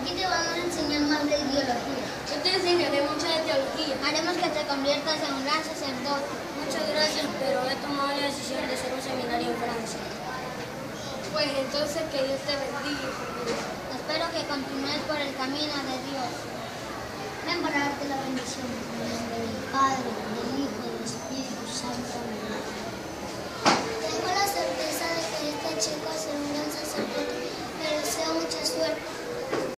Aquí te vamos a enseñar más de ideología. Yo te enseñaré mucho de teología. Haremos que te conviertas en un gran sacerdote. Muchas gracias, pero he tomado la decisión de hacer un seminario en Francia. Pues entonces que Dios te bendiga. Espero que continúes por el camino de Dios. Ven para darte la bendición. En el nombre del Padre, del Hijo y del Espíritu Santo.